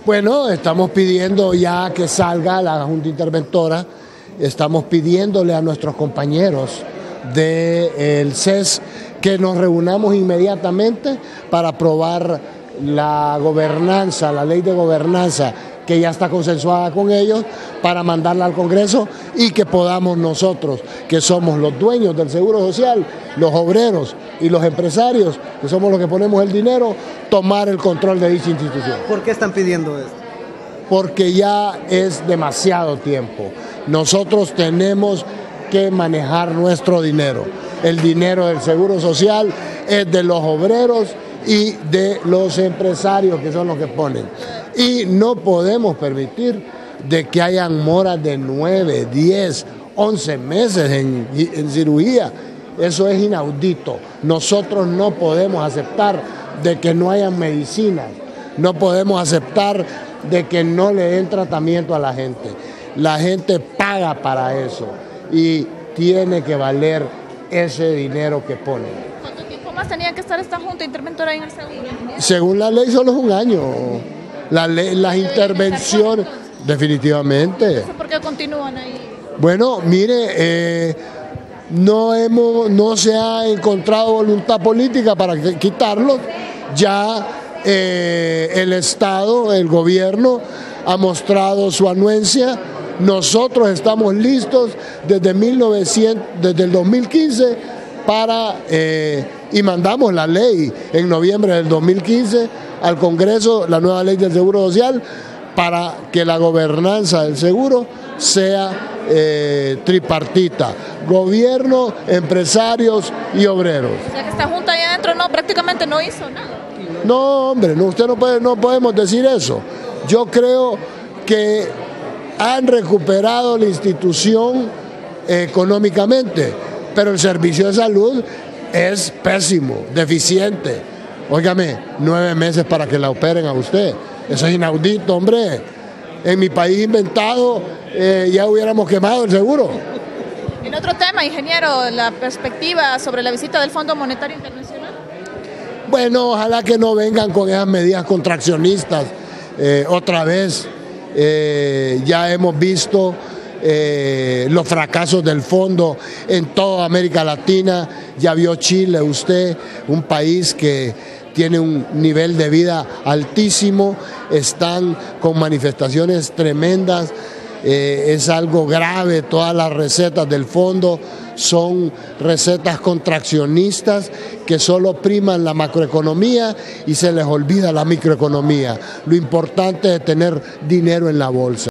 Bueno, estamos pidiendo ya que salga la Junta Interventora, estamos pidiéndole a nuestros compañeros del CES que nos reunamos inmediatamente para aprobar la gobernanza, la ley de gobernanza que ya está consensuada con ellos, para mandarla al Congreso y que podamos nosotros, que somos los dueños del Seguro Social, los obreros y los empresarios, que somos los que ponemos el dinero, tomar el control de dicha institución. ¿Por qué están pidiendo esto? Porque ya es demasiado tiempo. Nosotros tenemos que manejar nuestro dinero. El dinero del Seguro Social es de los obreros y de los empresarios, que son los que ponen. Y no podemos permitir de que hayan moras de 9, 10, 11 meses en cirugía. Eso es inaudito. Nosotros no podemos aceptar de que no hayan medicinas. No podemos aceptar de que no le den tratamiento a la gente. La gente paga para eso y tiene que valer ese dinero que ponen. ¿Cuánto tiempo más tenía que estar esta Junta Interventora en el seguro? Según la ley solo es un año. Las intervenciones, definitivamente. ¿Por qué continúan ahí? Bueno, mire, no se ha encontrado voluntad política para quitarlos. Ya el Estado, el gobierno, ha mostrado su anuencia. Nosotros estamos listos desde el 2015 y mandamos la ley en noviembre del 2015 al Congreso, la nueva ley del Seguro Social, para que la gobernanza del seguro sea tripartita: gobierno, empresarios y obreros. O sea que esta Junta ahí adentro prácticamente no hizo nada. No, hombre, usted no podemos decir eso. Yo creo que han recuperado la institución económicamente, pero el servicio de salud es pésimo, deficiente. Óigame, 9 meses para que la operen a usted. Eso es inaudito, hombre. En mi país inventado ya hubiéramos quemado el seguro. En otro tema, ingeniero, la perspectiva sobre la visita del Fondo Monetario Internacional. Bueno, ojalá que no vengan con esas medidas contraccionistas otra vez. Ya hemos visto los fracasos del fondo en toda América Latina. Ya vio Chile usted, un país que tiene un nivel de vida altísimo, están con manifestaciones tremendas. Es algo grave. Todas las recetas del fondo son recetas contraccionistas que solo priman la macroeconomía y se les olvida la microeconomía. Lo importante es tener dinero en la bolsa.